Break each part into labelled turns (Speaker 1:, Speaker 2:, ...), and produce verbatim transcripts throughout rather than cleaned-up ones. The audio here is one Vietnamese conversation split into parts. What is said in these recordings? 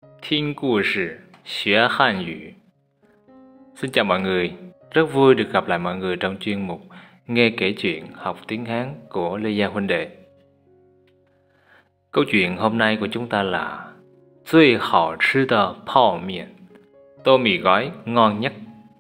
Speaker 1: Thiên故sự, xuyến Hàn ngữ. Xin chào mọi người, rất vui được gặp lại mọi người trong chuyên mục Nghe kể chuyện học tiếng Hán của Lê Gia huynh đệ. Câu chuyện hôm nay của chúng ta là最好吃的泡面, tô mì gói ngon nhất.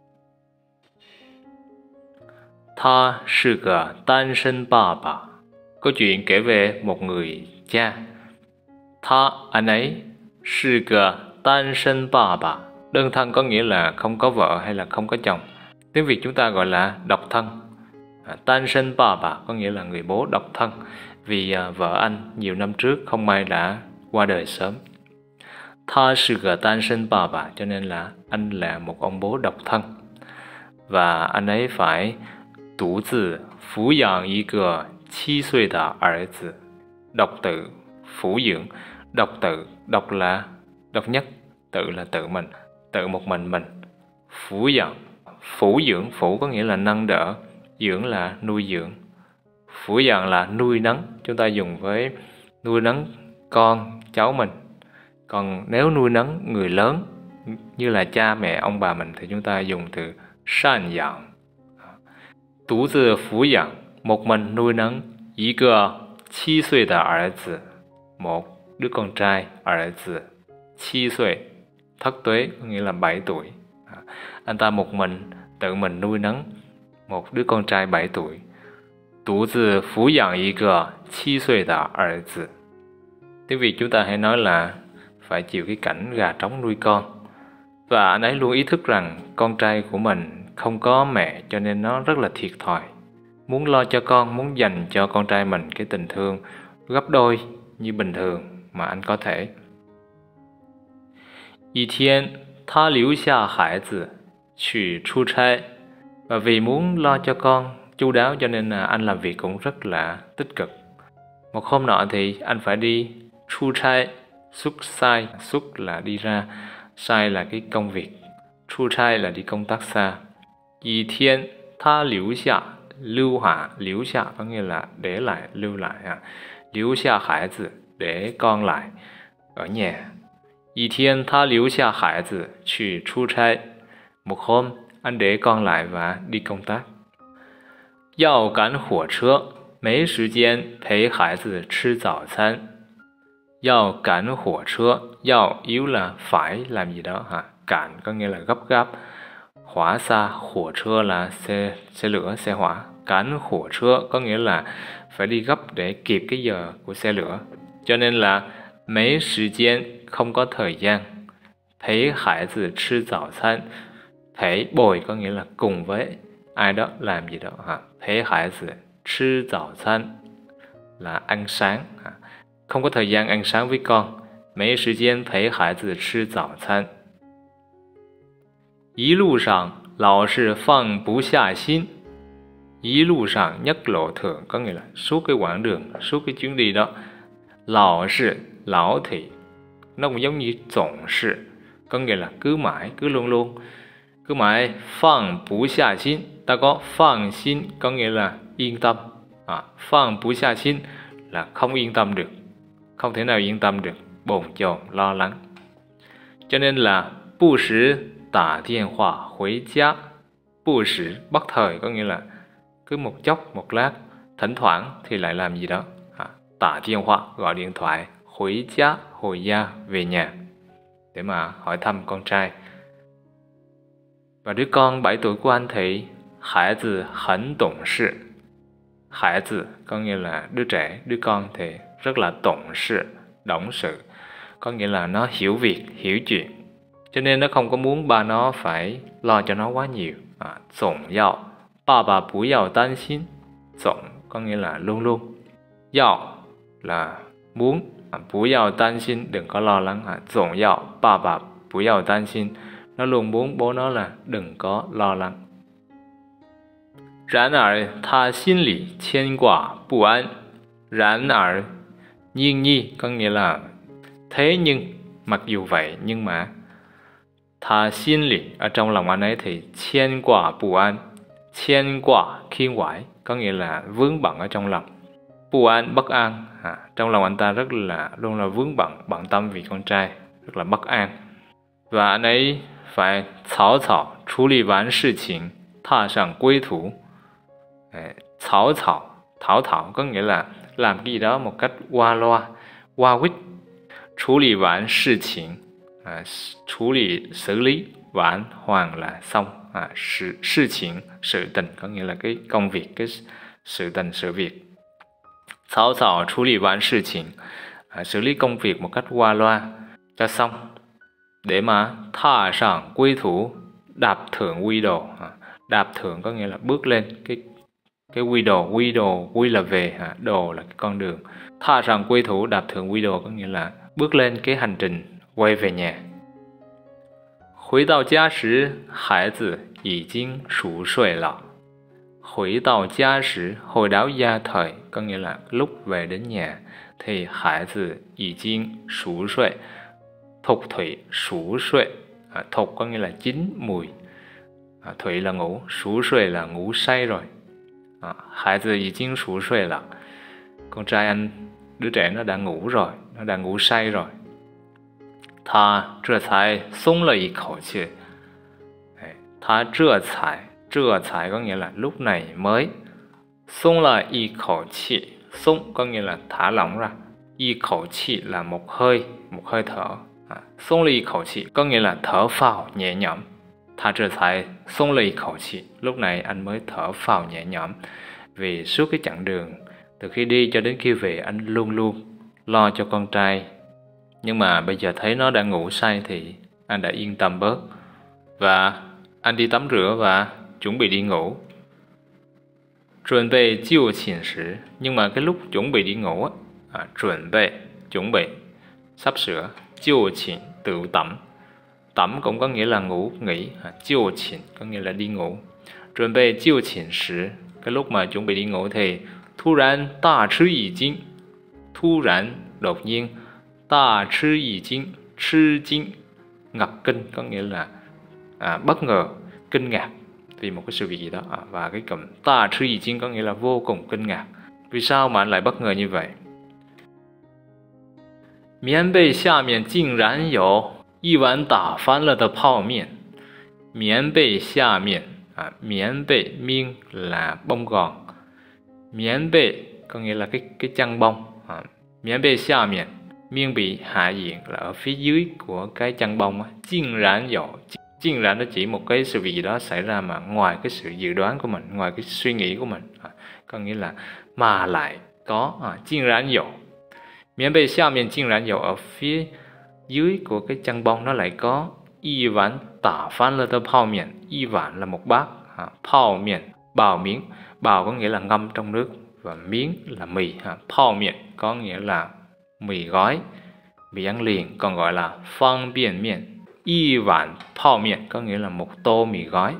Speaker 1: Ta là cái單身爸爸. Câu chuyện kể về một người cha. Ta, anh ấy, là cái單身爸爸. Đơn thân có nghĩa là không có vợ hay là không có chồng. Tiếng Việt chúng ta gọi là độc thân.單身爸爸có nghĩa là người bố độc thân, vì à, vợ anh nhiều năm trước không may đã qua đời sớm. Ta là cái單身爸爸, cho nên là anh là một ông bố độc thân. Và anh ấy phải独自抚養一個七歲的兒子. Độc tự, phủ dưỡng. Độc tự, độc là độc nhất, tự là tự mình, tự một mình mình. Phủ dưỡng, phủ dưỡng, phủ có nghĩa là nâng đỡ, dưỡng là nuôi dưỡng. Phủ dưỡng là nuôi nấng, chúng ta dùng với nuôi nấng con, cháu mình. Còn nếu nuôi nấng người lớn như là cha mẹ, ông bà mình thì chúng ta dùng từ san养. Tú tự phủ dưỡng, một mình nuôi nấng, một cái七歲的兒子, một đứa con trai,兒子,七歲, thất tuế có nghĩa là bảy tuổi. Anh ta một mình tự mình nuôi nấng một đứa con trai bảy tuổi. Tú tự phủ dưỡng một cái七歲的兒子. Tiếng Việt chúng ta hay nói là phải chịu cái cảnh gà trống nuôi con. Và anh ấy luôn ý thức rằng con trai của mình không có mẹ, cho nên nó rất là thiệt thòi. Muốn lo cho con, muốn dành cho con trai mình cái tình thương gấp đôi như bình thường mà anh có thể. 一天, ta lưu下孩子去出差. Và vì muốn lo cho con chu đáo cho nên là anh làm việc cũng rất là tích cực. Một hôm nọ thì anh phải đi chu trai, xuất sai, xuất là đi ra, sai là cái công việc, chu trai là đi công tác xa. 一天, ta lưu下, lưu hạ, lưu下có nghĩa là để lại, lưu lại. À. Lưu下孩子, để con lại ở nhà. 一天, ta lưu下孩子去出差. Một hôm, anh để con lại và đi công tác. 要趕火車, 沒時間陪孩子吃早餐. 要趕火車, 要 yếu là phải làm gì đó. Hả? Cản có nghĩa là gấp gáp. Hỏa xa,火車là xe, xe lửa, xe hỏa.趕火車có nghĩa là phải đi gấp để kịp cái giờ của xe lửa. Cho nên là mấy thời gian, không có thời gian. Thấy hải tử吃早餐. Thấy bồi có nghĩa là cùng với ai đó làm gì đó. Hả? Thấy hải tử吃早餐là ăn sáng. Hả? Không có thời gian ăn sáng với con. Mấy thời gian thấy hải tử吃早餐. 一路上老是放不下心. 一路上, nhất lộ thường có nghĩa là suốt cái quãng đường, suốt cái chuyến đi đó. Lão是, lão thì nó cũng giống như tổng sự, có nghĩa là cứ mãi, cứ luôn luôn, cứ mãi. Phang bù xia xin, ta có phang xin có nghĩa là yên tâm. À, phang bù xia xin là không yên tâm được, không thể nào yên tâm được, bồn chồn, lo lắng. Cho nên là bù sử đả điện thoại回家. Bù sử bất thời có nghĩa là cứ một chốc, một lát, thỉnh thoảng thì lại làm gì đó. À, đả điện thoại, gọi điện thoại, hồi gia, hồi gia, về nhà, để mà hỏi thăm con trai. Và đứa con bảy tuổi của anh thì hải tử hẳn tổng sự. Hải tử có nghĩa là đứa trẻ, đứa con thì rất là tổng sự, động sự, có nghĩa là nó hiểu việc, hiểu chuyện. Cho nên nó không có muốn ba nó phải lo cho nó quá nhiều. À, tổng yào, ba ba bù yào担心. Tổng có nghĩa là luôn luôn. Yào là muốn, bù yào担心, đừng có lo lắng. À, tổng yào, ba ba bù yào担心. Nó luôn muốn bố nó là đừng có lo lắng. 然而他心里牵挂不安. 然而, nhiên nhi có nghĩa là thế nhưng, mặc dù vậy nhưng mà. Ta xin lì, ở trong lòng anh ấy thì牵挂不安. 牵挂, khiên quải, có nghĩa là vướng bận ở trong lòng. 不安, bất an. À, trong lòng anh ta rất là luôn là vướng bận, bận tâm vì con trai. rất là bất an. Và anh ấy phải草草 处理完事情 踏上归途.草草, thảo thảo có nghĩa là làm cái gì đó một cách qua loa, qua quýt.处理完事情, à,处理xử lý, vãn hoàn là xong. À, sự, sự情, sự tình có nghĩa là cái công việc, cái sự tình, sự việc.草草 处理完事情, à, xử lý công việc một cách qua loa cho xong. Để mà tha sang quy thủ, đạp thượng quy đồ. À, đạp thượng có nghĩa là bước lên cái cái quy đồ, quy đồ, quy là về, à, đồ là cái con đường. Tha sang quy thủ, đạp thượng quy đồ có nghĩa là bước lên cái hành trình quay về nhà. 回到家时，孩子已经熟睡了。回到家时, hồi đáo gia thời có nghĩa là lúc về đến nhà thì hải tử已经熟睡. Thục thủy,熟睡. À, thục có nghĩa là chín mùi. À, thủy là ngủ,熟睡là ngủ say rồi. À, hải tử已经熟睡了. Con trai anh, đứa trẻ nó đã ngủ rồi, nó đã ngủ say rồi. Ta 这才松了一口气. Ta 这才, 这才có nghĩa là lúc này mới. 松了一口气, 松 có nghĩa là thả lỏng ra. 一口气 là một hơi, một hơi thở. À, 松了一口气 có nghĩa là thở phào nhẹ nhõm. Ta 这才松了一口气, lúc này anh mới thở phào nhẹ nhõm. Vì suốt cái chặng đường, từ khi đi cho đến khi về, anh luôn luôn lo cho con trai. Nhưng mà bây giờ thấy nó đã ngủ say thì anh đã yên tâm bớt. Và anh đi tắm rửa và chuẩn bị đi ngủ. Chuẩn bị chiêu chỉnh sử. Nhưng mà cái lúc chuẩn bị đi ngủ á, à, chuẩn bị, chuẩn bị, sắp sửa. Chiêu chỉnh, tự tắm. Tắm cũng có nghĩa là ngủ, nghỉ. À, chiêu chỉnh có nghĩa là đi ngủ. Chuẩn bị chiêu chỉnh sử. Cái lúc mà chuẩn bị đi ngủ thì thu rán đa chứ ý kinh. Thu rán, đột nhiên. Đa chứ ý kinh, chứ kinh, ngập kinh có nghĩa là à, bất ngờ, kinh ngạc vì một cái sự việc gì đó. À, và cái cụm đa chứ ý kinh có nghĩa là vô cùng kinh ngạc. Vì sao mà anh lại bất ngờ như vậy? 棉被下面竟然有一碗打翻了的泡面. 棉被下面, à, 棉被 miên là bông gòn. 棉被 có nghĩa là cái cái chăn bông. À, 棉被下面 miên bị hạ diện là ở phía dưới của cái chăn bông.竟然有, 竟然nó chỉ một cái sự việc gì đó xảy ra mà ngoài cái sự dự đoán của mình, ngoài cái suy nghĩ của mình. À, có nghĩa là mà lại có. À, 竟然有. 棉被下面竟然有, ở phía dưới của cái chăn bông nó lại có y ván tả phán lơ tơ泡miệng. Y ván là một bát. À,泡miệng, bào miếng. Bào có nghĩa là ngâm trong nước và miếng là mì. À, 泡面 có nghĩa là mì gói, mì ăn liền, còn gọi là phong biên miệng. Y ván泡面có nghĩa là một tô mì gói.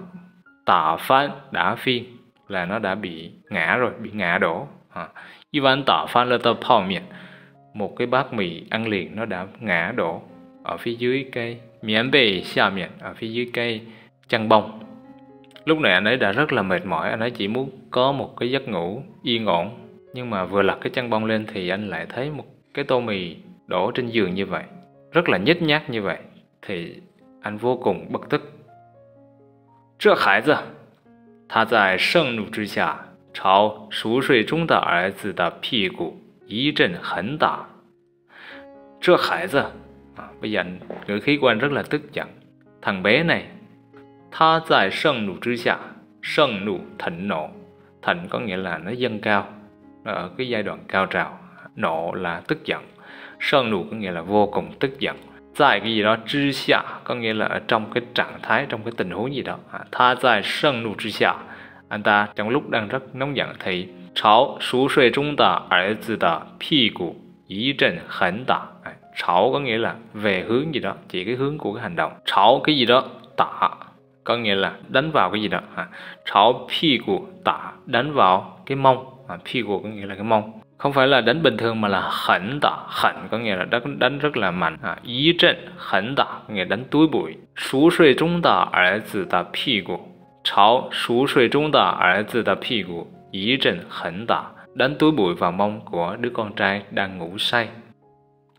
Speaker 1: Tả phán, đã phiên là nó đã bị ngã rồi, bị ngã đổ. À, y ván tả phán lơ tơ泡miệng, một cái bát mì ăn liền nó đã ngã đổ ở phía dưới cái miễn bề xa miệng, ở phía dưới cái chăn bông. Lúc này anh ấy đã rất là mệt mỏi, anh ấy chỉ muốn có một cái giấc ngủ yên ổn. Nhưng mà vừa lật cái chăn bông lên thì anh lại thấy một cái tô mì đổ trên giường như vậy, rất là nhếch nhác như vậy, thì anh vô cùng bực tức. 这孩子，他在盛怒之下朝熟睡中的儿子的屁股一阵狠打. 这孩子, à, bây giờ anh, ngữ khí của anh rất là tức giận. Thằng bé này. 他在盛怒之下, 盛怒 thịnh nộ. Thịnh có nghĩa là nó dâng cao, nó ở cái giai đoạn cao trào. Nộ là tức giận.盛nụ có nghĩa là vô cùng tức giận. Tại cái gì đó之下có nghĩa là ở trong cái trạng thái, trong cái tình huống gì đó. À, tha tại盛nụ之下, anh ta trong lúc đang rất nóng giận thì 朝熟睡中的儿子的屁股一阵狠打. À, 朝 có nghĩa là về hướng gì đó, chỉ cái hướng của cái hành động. 朝 cái gì đó, tả có nghĩa là đánh vào cái gì đó. À, 朝屁股 tả đánh vào cái mông. À, 屁股 có nghĩa là cái mông. Không phải là đánh bình thường mà là hẳn đả. Hẳn có nghĩa là đánh, đánh rất là mạnh. À, ý trận hẳn đả có nghĩa đánh túi bụi.熟睡中的儿子的屁股朝熟睡中的儿子的屁股一阵狠打. Đánh túi bụi vào mông của đứa con trai đang ngủ say.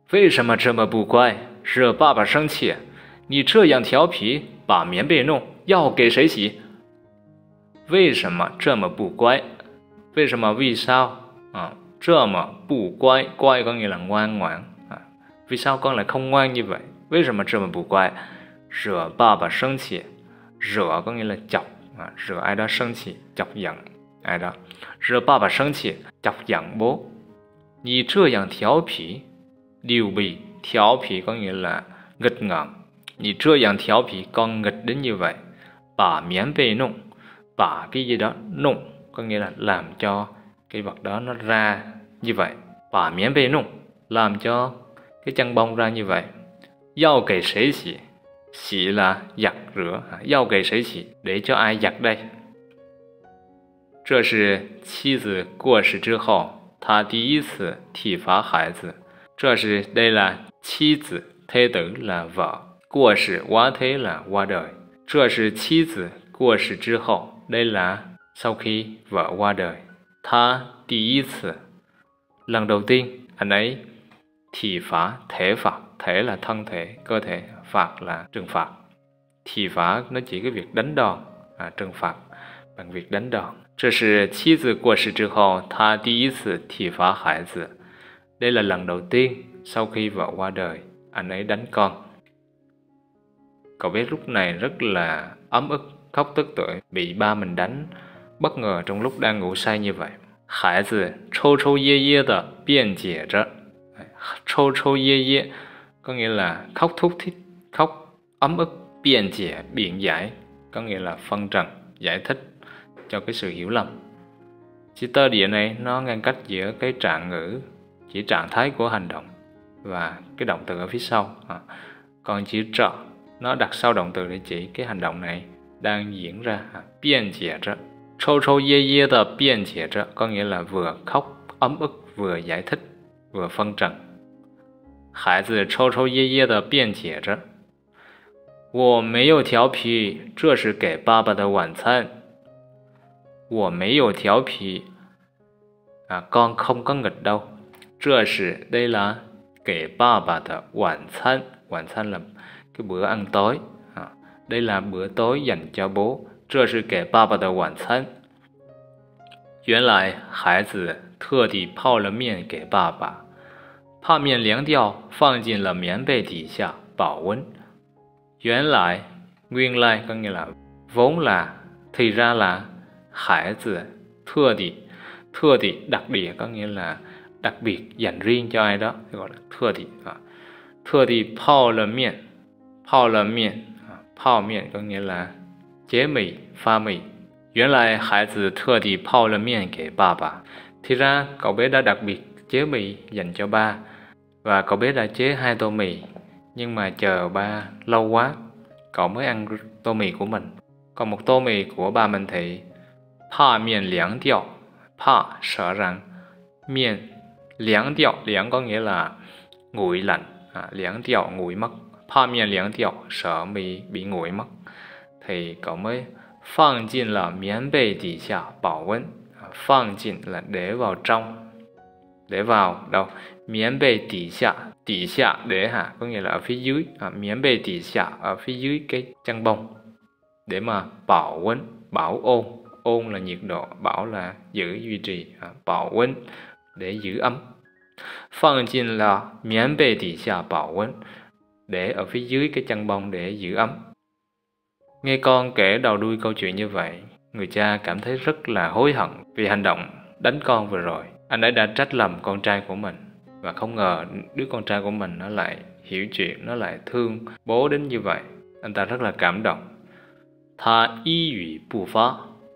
Speaker 1: 为什么这么不乖，惹爸爸生气？你这样调皮，把棉被弄，要给谁洗？为什么这么不乖？为什么为sao à, 这么不乖？乖có nghĩa là ngoan ngoãn à, vì sao con lại không ngoan như vậy? 为什么这么不乖？惹爸爸生气，惹có nghĩa là chọc à, 惹 ai đó生气 chọc giận ai đó, 惹爸爸生气 chọc giận bố. 你这样调皮，流鼻 调皮có nghĩa là nghịch ngợm. 你这样调皮 con nghịch đến như vậy. Bà miễn bê nung, bà cái gì đó nung có nghĩa là làm cho cái vật đó nó ra như vậy. Bà miễn bê nung, làm cho cái chăn bông ra như vậy. Yao kể sấy xỉ, xỉ là giặt rửa. Yao kể sấy xỉ, để cho ai giặt đây? 这是妻子过世之后，他第一次体罚孩子。这是 đây là 妻子 thế tử là vợ, 过世 quá thế là qua đời. 这是妻子过世之后 đây là sau khi vợ qua đời. 他第一次 lần đầu tiên anh ấy thị phá thể phạt. Thể là thân thể, cơ thể, phạt là trừng phạt. Thị phá nó chỉ cái việc đánh đòn, à, trừng phạt bằng việc đánh đòn. 这是妻子过世之后他第一次体罚孩子. Đây là lần đầu tiên sau khi vợ qua đời anh ấy đánh con. Cậu bé lúc này rất là ấm ức, khóc tức tưởi, bị ba mình đánh bất ngờ trong lúc đang ngủ say như vậy. 孩子抽抽噎噎的辩解着. 抽抽噎噎 có nghĩa là khóc thúc thích, khóc ấm ức. 辩解 biện giải có nghĩa là phân trần, giải thích cho cái sự hiểu lầm. Chữ tơ địa này nó ngăn cách giữa cái trạng ngữ, chỉ trạng thái của hành động và cái động từ ở phía sau. À, còn chữ trợ nó đặt sau động từ để chỉ cái hành động này đang diễn ra. À, biện giải ra, trâu trâu yê yê de biện giải ra có nghĩa là vừa khóc ấm ức, vừa giải thích, vừa phân trần. 孩子抽抽噎噎的辩解着，我没有调皮，这是给爸爸的晚餐。我没有调皮, à, con không có nghịch đâu. 这是 đây là 给爸爸的晚餐. 晚餐 là cái bữa ăn tối. À, đây là bữa tối dành cho bố. 这是给爸爸的晚餐. 原来孩子特地泡了面给爸爸，怕面凉掉，放进了棉被底下保温。原来 nguyên lai có nghĩa là vốn là, thì ra là 孩子 特地 特地 đặc địa có nghĩa là đặc biệt dành riêng cho ai đó, gọi là 特地. À, 特地泡了面, 泡了面, à, 泡面 có nghĩa là chế mì, pha mì. 原来孩子特地泡了面给爸爸. Thì ra cậu bé đã đặc biệt chế mì dành cho ba. Và cậu bé đã chế hai tô mì, nhưng mà chờ ba lâu quá, cậu mới ăn tô mì của mình. Còn một tô mì của ba mình thì怕面凉掉, 怕 sợ rằng, 面 凉掉, 凉 có nghĩa là nguội lạnh, à, 凉掉 nguội mất. 怕面凉掉 sợ mì bị nguội mất. Thì cậu mới 放进了棉被底下保温. 放进 là để vào trong, để vào đâu? Miễn bề tỉ xạ, tỉ xạ để hả, có nghĩa là ở phía dưới. À, miễn bề tỉ xạ ở phía dưới cái chăn bông để mà bảo温, bảo ôn. Ôn là nhiệt độ, bảo là giữ, duy trì. À, bảo温để giữ ấm. Phong jin là miễn bề tỉ xạ bảo温, để ở phía dưới cái chăn bông để giữ ấm. Nghe con kể đầu đuôi câu chuyện như vậy, người cha cảm thấy rất là hối hận vì hành động đánh con vừa rồi. Anh ấy đã trách lầm con trai của mình, và không ngờ đứa con trai của mình nó lại hiểu chuyện, nó lại thương bố đến như vậy. Anh ta rất là cảm động. Tha y ủy bù phá,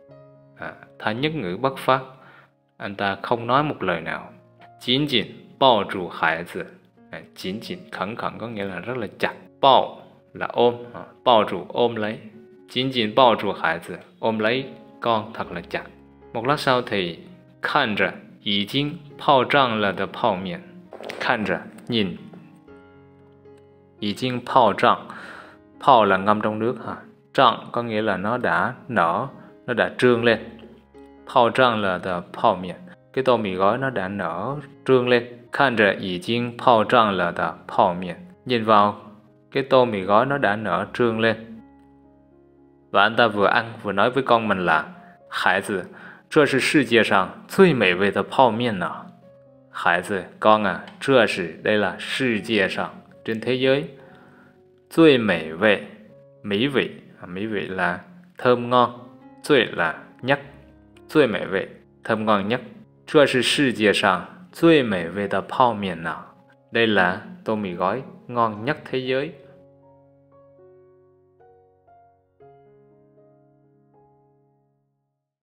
Speaker 1: à, tha nhất ngữ bất phát. Anh ta không nói một lời nào. Chín chỉnh bao trụ hải tử, à, chín chỉnh khẩn khẩn có nghĩa là rất là chặt. Bao là ôm, à, bao trụ ôm lấy. Chín chỉnh bao trụ hải tử, ôm lấy con thật là chặt. Một lát sau thì 看着已经泡胀了的泡面, 看着 nhìn, 已经泡胀, 泡 là ngâm trong nước hả?胀có nghĩa là nó đã nở, nó đã trương lên. 泡胀了的泡面, cái tô mì gói nó đã nở trương lên. 看着已经泡胀了的泡面, nhìn vào cái tô mì gói nó đã nở trương lên. Và anh ta vừa ăn vừa nói với con mình là: 孩子，这是世界上最美味的泡面呢。孩子, con à, 这是, đây là 世界上, trên thế giới. 最美味, mỹ vị, mỹ vị là thơm ngon, 最 là nhất, 最美味, thơm ngon nhất. 这是世界上最美味的泡面呢. Đây là tô mì gói ngon nhất thế giới.